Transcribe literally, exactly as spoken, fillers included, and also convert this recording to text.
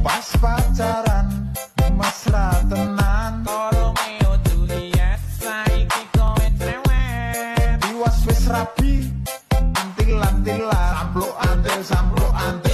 Pas pacaran mesra tenan Romeo Juliet saiki kowe cewek Tiwas wis rabi antil-antilan Sampluk antil, sampluk antil